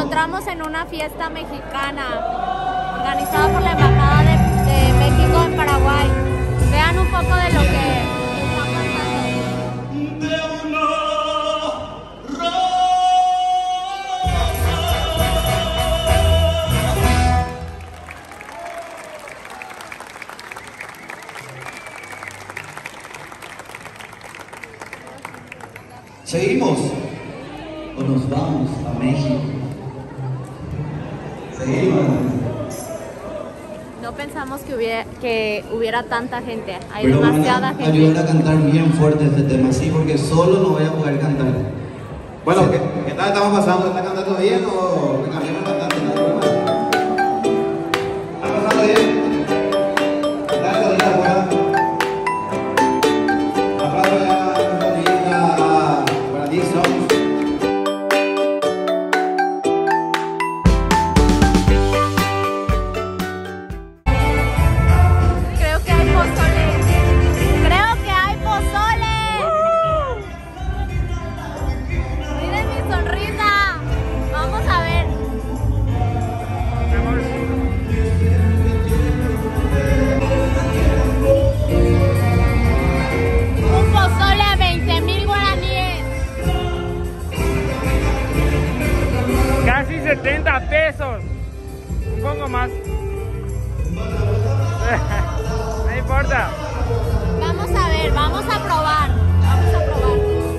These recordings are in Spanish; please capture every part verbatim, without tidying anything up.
encontramos en una fiesta mexicana organizada por la Embajada de, de México en Paraguay. Vean un poco de lo que está ¿Seguimos o nos vamos a México? Seguimos. No pensamos que hubiera, que hubiera tanta gente. Hay Pero demasiada van a gente. ayudar a cantar bien fuerte este tema, sí, porque solo no voy a poder cantar. Bueno, ¿qué, ¿qué tal estamos pasando? ¿Está cantando bien o le cambiamos bastante? ¿No? ¿Está pasando bien? ¿Qué tal Sodita afuera? Aplauso ya a Sodita para diez songs. Creo que hay pozole. Creo que hay pozole. Miren mi sonrisa. Vamos a ver. Un pozole a veinte mil guaraníes. Casi setenta pesos. Un poco más. No importa. Vamos a ver, vamos a probar. Vamos a probar.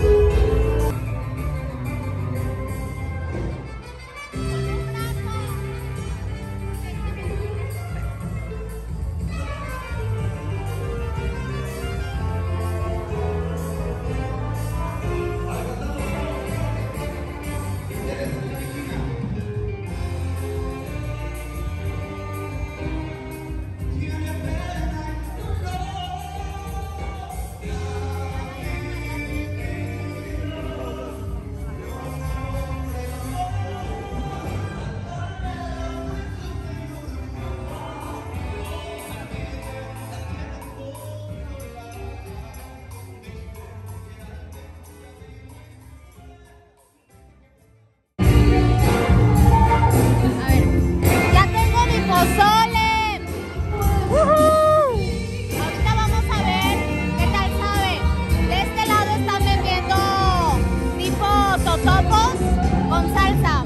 A ver, ya tengo mi pozole. ¡Woohoo! Ahorita vamos a ver qué tal sabe. De este lado están vendiendo tipo totopos con salsa.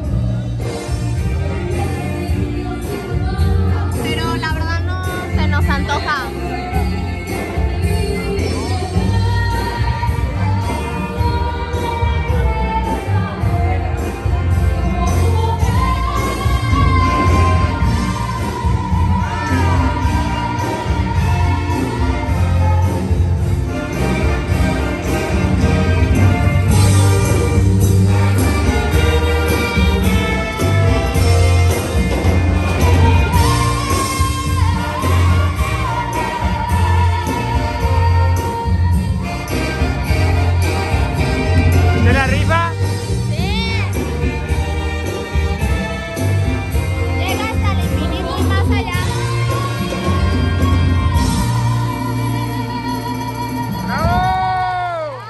Pero la verdad no se nos antoja. ¿De la rifa? Sí. Llega hasta el infinito y más allá. ¡Bravo!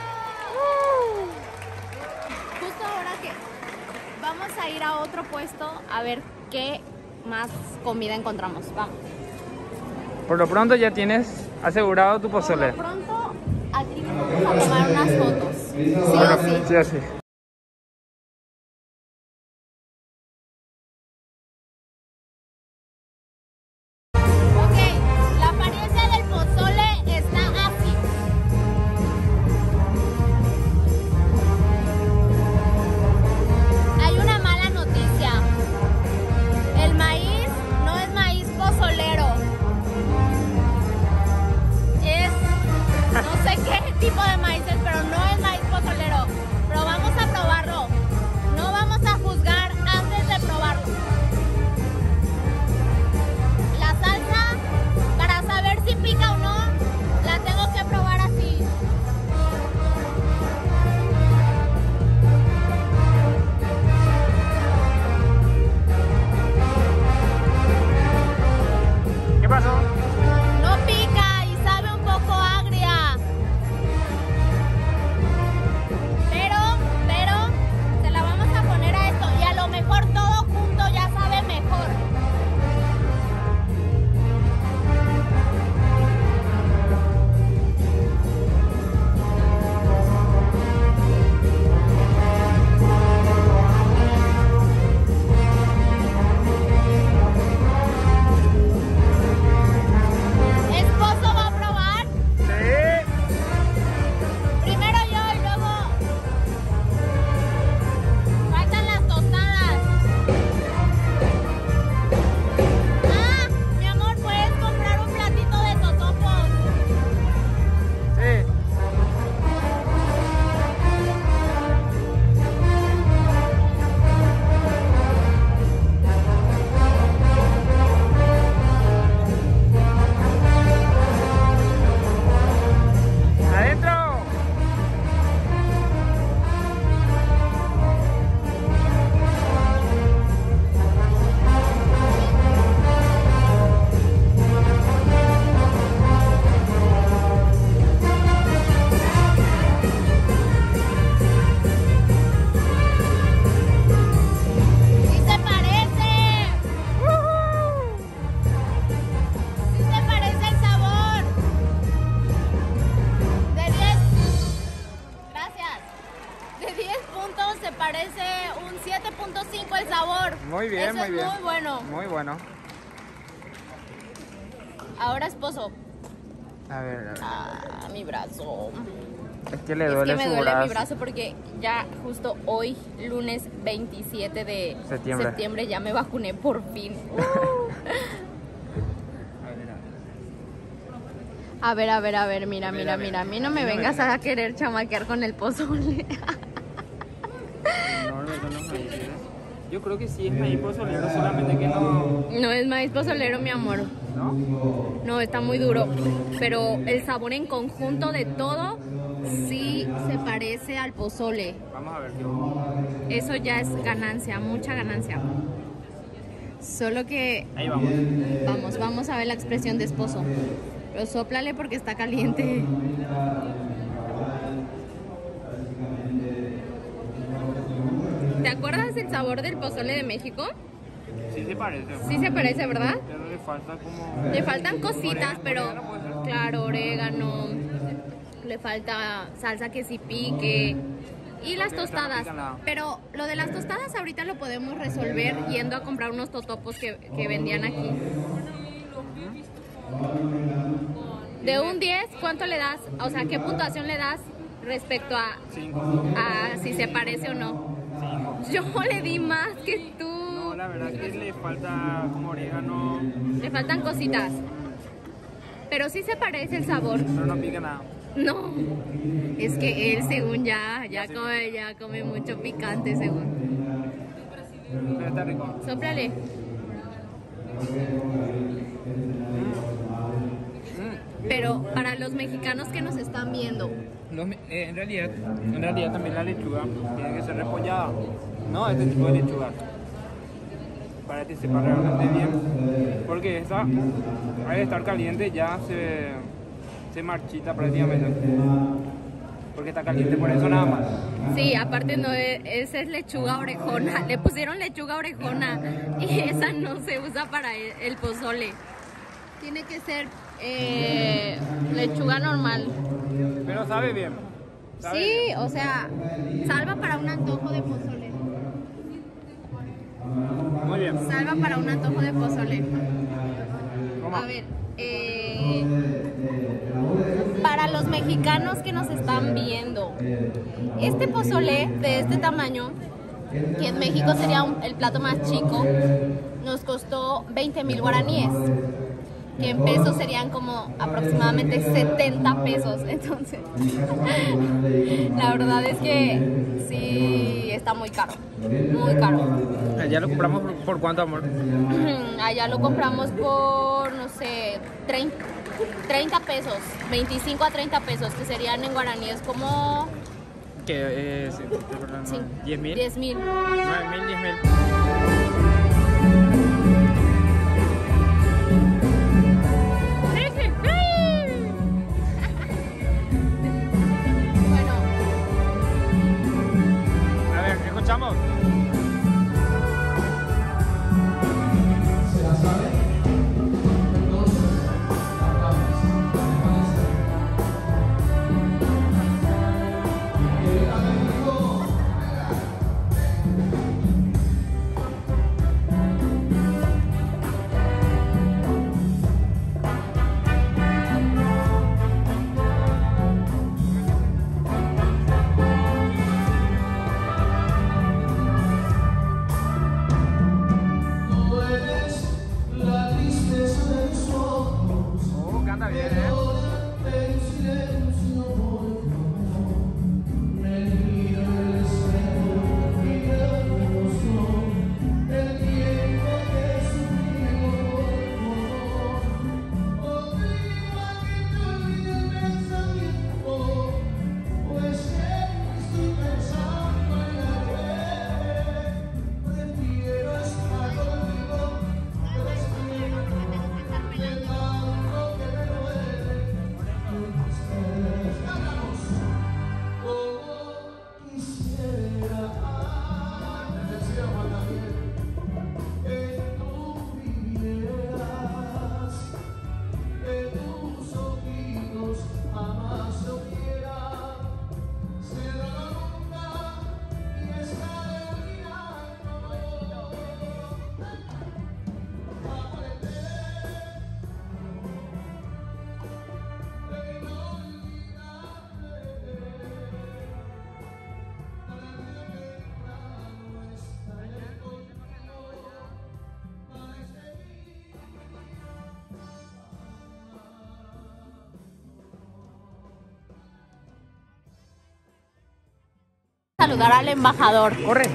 Justo ahora que vamos a ir a otro puesto a ver qué más comida encontramos. Vamos. Por lo pronto ya tienes asegurado tu Por pozole. lo pronto, aquí vamos a tomar unas fotos. Sí o Bueno, sí. sí, así. Ok, la apariencia del pozole está así. Hay una mala noticia. El maíz no es maíz pozolero. Es no sé qué tipo de maíz es, pero no es maíz pozolero. Pero vamos a un siete punto cinco el sabor. Muy bien, Eso muy es bien. muy bueno. Muy bueno. Ahora esposo. A ver, a ver. Ah, mi brazo. Es que le Es duele que me su duele brazo. mi brazo porque ya justo hoy, lunes veintisiete de Septiembre. septiembre, ya me vacuné por fin. Uh. A ver, a ver, a ver, mira, mira, mira. A mí no me vengas a querer chamaquear con el pozole. No, no son los maíces. Yo creo que sí es maíz pozolero, solamente que no... No es maíz pozolero, mi amor. ¿No? No, está muy duro. Pero el sabor en conjunto de todo sí se parece al pozole. Vamos a ver qué... Eso ya es ganancia, mucha ganancia. Solo que... Ahí vamos. Vamos, vamos a ver la expresión de esposo. Pero sóplale porque está caliente. ¿Te acuerdas del sabor del pozole de México? Sí se parece. Sí se parece, ¿verdad? Pero le falta como... Le faltan cositas, pero Orégano, puede ser. claro, orégano. Le falta salsa que sí pique. Y las Ok, esa no tostadas. pica nada. Pero lo de las tostadas ahorita lo podemos resolver yendo a comprar unos totopos que, que vendían aquí. De un diez, ¿cuánto le das? O sea, ¿qué puntuación le das respecto a, Cinco. a si se parece o no? Cinco. Yo le di más que tú. No, la verdad que le falta como orégano, Le faltan cositas. Pero sí se parece el sabor. pero no pica nada. No, es que él según ya, ya Sí. come, ya come mucho picante según. Pero está rico. Sóplale. Mm. Pero para los mexicanos que nos están viendo, Los me- eh, en realidad, en realidad también la lechuga tiene que ser repollada. No, este tipo de lechuga. Para que sepa realmente bien. Porque esta, al estar caliente, ya se, se marchita prácticamente. Porque está caliente, por eso nada más. sí, aparte no es, esa es lechuga orejona, le pusieron lechuga orejona y esa no se usa para el, el pozole. Tiene que ser eh, lechuga normal. Pero sabe bien. Sabe Sí, bien. o sea, salva para un antojo de pozole. Muy bien. Salva para un antojo de pozole. ¿Cómo? A ver, eh, para los mexicanos que nos están viendo, este pozole de este tamaño, que en México sería un- el plato más chico, nos costó veinte mil guaraníes, que en pesos serían como aproximadamente setenta pesos. Entonces, la verdad es que sí está muy caro, muy caro. Ya lo compramos por, por cuánto, amor. Allá lo compramos por, no sé, treinta, treinta pesos, veinticinco a treinta pesos, que serían en guaraníes como Que eh, sí, perdón, sí, ¿diez mil? diez mil. nueve mil, diez mil. Bueno, A ver, escuchamos. saludar al embajador. Corre.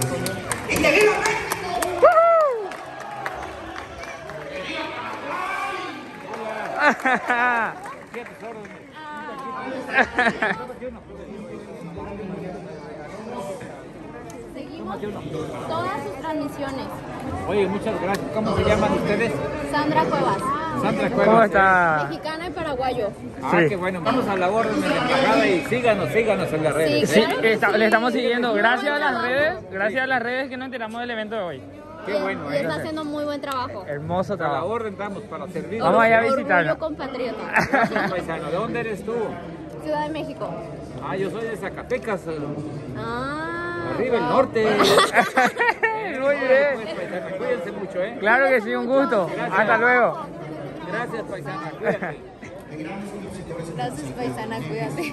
Seguimos todas sus transmisiones. Oye, muchas gracias. ¿Cómo se llaman ustedes? Sandra Cuevas. Sandra Cuevas. ¿Cómo está? Mexicana y paraguayo. Ah, Sí. qué bueno. Vamos a la orden de la embajada y síganos, síganos en las redes. Sí, Sí, está- le estamos siguiendo. Gracias a las redes, gracias a las redes que nos enteramos del evento de hoy. Qué bueno, Y ¿eh? está haciendo muy buen trabajo. Hermoso A la trabajo. orden estamos para servir. Vamos allá a visitarlo. Orgullo compatriota. Gracias, paisano. ¿De dónde eres tú? Ciudad de México. Ah, yo soy de Zacatecas. eh, Ah. Arriba el wow. norte. Muy bien. Pues, paisano, cuídense mucho, ¿eh? Claro que sí, un gusto. Hasta luego. Gracias, paisana. Cuídate. Gracias, paisana, cuídate.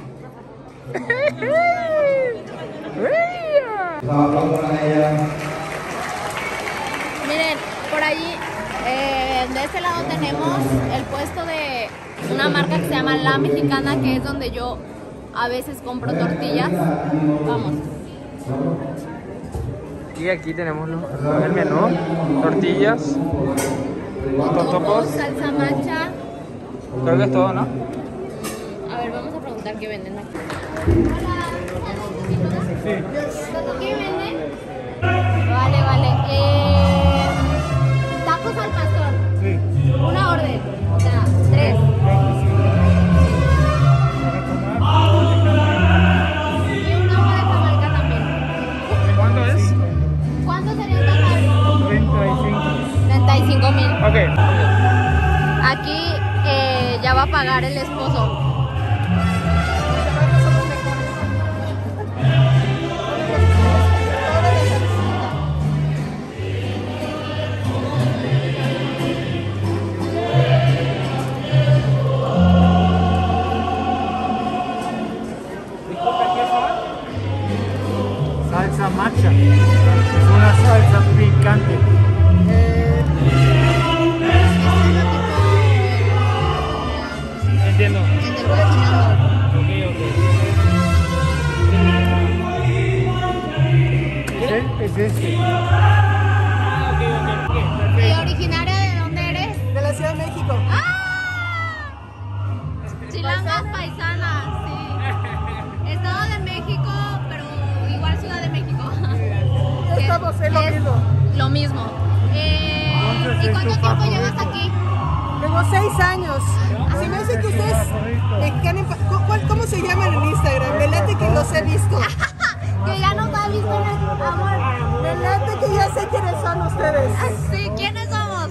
Miren, por allí, eh, de este lado tenemos el puesto de una marca que se llama La Mexicana, que es donde yo a veces compro tortillas. Vamos. Y aquí tenemos los- el menú, tortillas, Totopos, totopos. salsa macha. Creo que es todo, ¿no? A ver, vamos a preguntar qué venden aquí. Hola. ¿Qué venden? Vale, vale. Eh, tacos al pastor. Sí. Una orden. O sea, tres. Y una hoja de Jamaica también. ¿Cuánto es? ¿Cuánto sería un tamal? treinta y cinco. treinta y cinco mil. Ok. Aquí eh, ya va a pagar el esposo. Salsa matcha. Es una salsa picante. Entiendo. Ok, ok. Es, es este. Ah, ok, ok, ok. ¿Y Perfecto. originaria de dónde eres? De la Ciudad de México. ¡Ah! Chilangas paisanas, sí. Estado de México, pero igual Ciudad de México. Estamos en lo Es mismo. Lo mismo. Eh, Entonces, ¿Y ¿es cuánto tu tiempo favorito? llevas aquí? Tengo seis años. Se me hace que ustedes mexicanos, ¿cuál- ¿cómo se llaman en Instagram? Me late que los he visto. Que ya nos ha visto en el amor. Me late que ya sé quiénes son ustedes. Sí, ¿quiénes somos?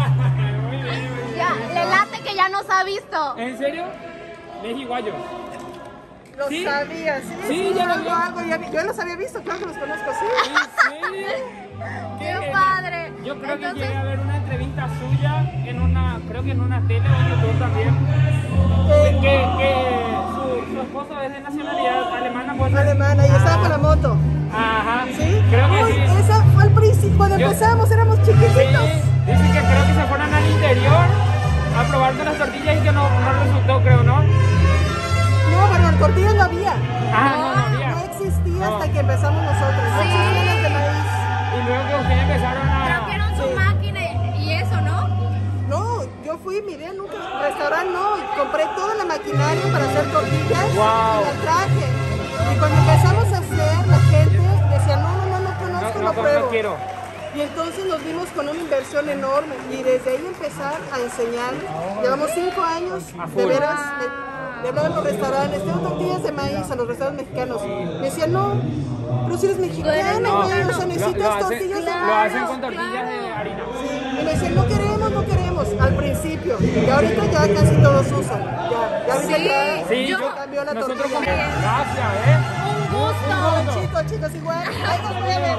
Ya, le late que ya nos ha visto. ¿En serio? Mexiguayos. Lo ¿Sí? sabía, sí. Sí, ya lo algo, vi. algo, ya vi- yo los había visto, claro que los conozco, sí. ¿En serio? ¡Qué padre! Yo creo que Entonces, llegué a ver una entrevista suya en una, creo que en una tele o en YouTube también. Eh, Que, que su, su esposo es de nacionalidad alemana, pues. alemana, y estaba con la moto. Ajá. ¿Sí? Creo que Uy, sí. esa fue al principio, cuando Yo- empezamos éramos Sí, chiquititos. dicen que creo que se fueron al interior a probar con las tortillas y que no, no resultó, creo, ¿no? No, pero en tortillas no había. Ah, no, no había. No existía No. hasta que empezamos nosotros. No Sí. existían las de maíz. Y luego que ustedes empezaron a... trajeron su Sí. máquina y- y eso, ¿no? No, yo fui, miré, nunca, restaurante no, y compré toda la maquinaria para hacer tortillas Wow. y la traje. Y cuando empezamos a hacer, la gente decía, no, no, no, no conozco, No, no, no, pruebo. no quiero. Y entonces nos vimos con una inversión enorme y desde ahí empezar a enseñar. Llevamos cinco años A de full. veras de, de hablar en los restaurantes, tengo tortillas de maíz a los restaurantes mexicanos. Me decían, no, pero si eres mexicano, No, güey, o sea, lo, necesitas lo hacen, tortillas de lo maíz. hacen con tortillas de harina. Y me decían, no queremos, no queremos, al principio. Y ahorita ya casi todos usan. Ya, ya ahorita Sí. ya Sí, Yo- yo- cambió la nosotros tortilla. comemos. Gracias, ¿eh? Un gusto. Chicos, chicos, igual. Ahí nos voy a ver.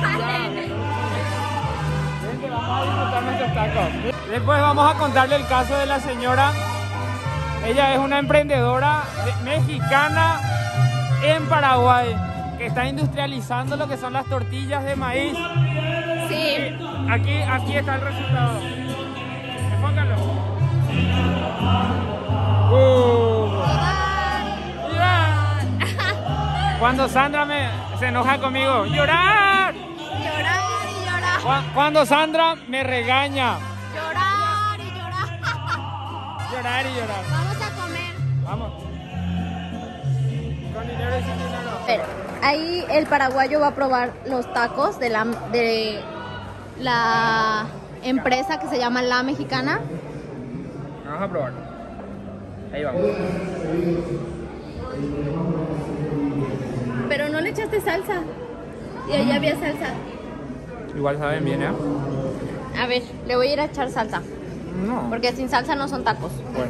Gente, vamos a disfrutar nuestros tacos. Después vamos a contarle el caso de la señora. Ella es una emprendedora de- mexicana en Paraguay que está industrializando lo que son las tortillas de maíz. Sí. Aquí, aquí está el resultado. Enfócalo. Uh. Mira. Cuando Sandra me, se enoja conmigo. ¡Llorar! Llorar y llorar. Cu- Cuando Sandra me regaña. Llorar y llorar. Llorar y llorar. Vamos a comer. Vamos. Con dinero y sin dinero. Pero ahí el paraguayo va a probar los tacos de la, de la empresa que se llama La Mexicana. Vamos a probar. Ahí vamos. Pero no le echaste salsa. Y ahí había salsa. Igual saben bien, ¿eh? A ver, le voy a ir a echar salsa. No. Porque sin salsa no son tacos. Bueno.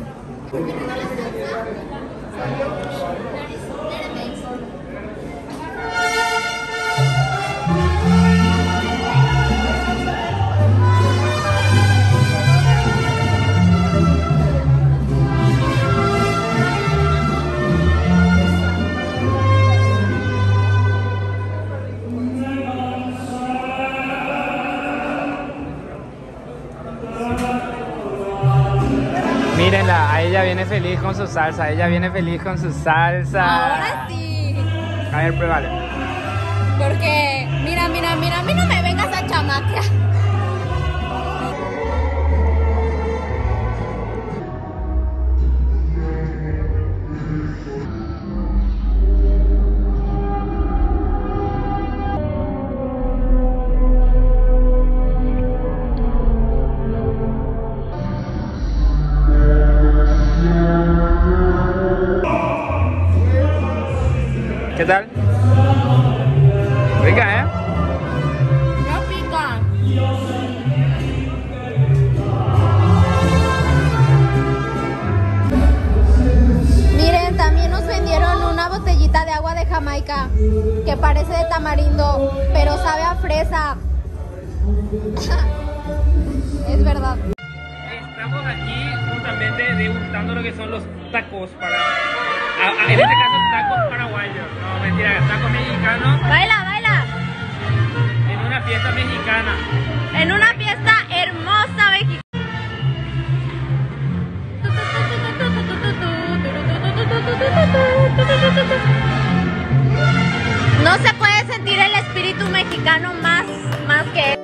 Mírenla, a ella viene feliz con su salsa, ella viene feliz con su salsa. Ahora sí. A ver, pruébale. Porque, mira, mira, mira, a mí no me vengas a chamaquear. ¿Qué tal? Rica, ¿eh? No pica. Miren, también nos vendieron una botellita de agua de Jamaica que parece de tamarindo, pero sabe a fresa. Es verdad. Estamos aquí justamente degustando lo que son los tacos para... a- a- en este caso tacos paraguayos, no mentira, tacos mexicanos Baila, baila. en una fiesta mexicana. En una fiesta hermosa mexicana. No se puede sentir el espíritu mexicano más, más que